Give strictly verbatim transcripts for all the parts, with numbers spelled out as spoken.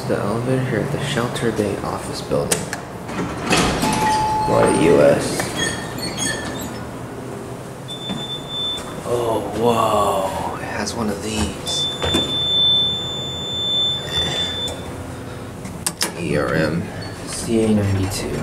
the elevator here at the Shelter Bay office building. What a U S Oh, whoa. It has one of these. E R M C A ninety-two.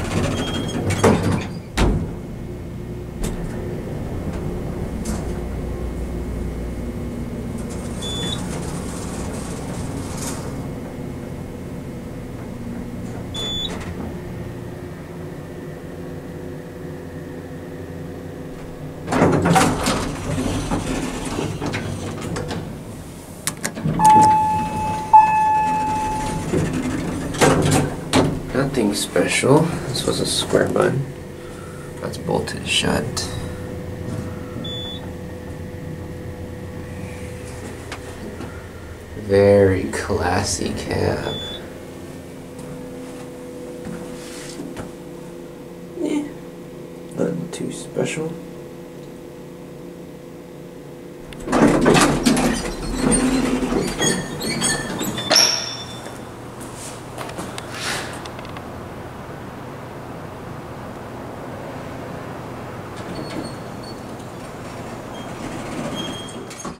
Nothing special. This was a square button. That's bolted shut. Very classy cab. Yeah, nothing too special.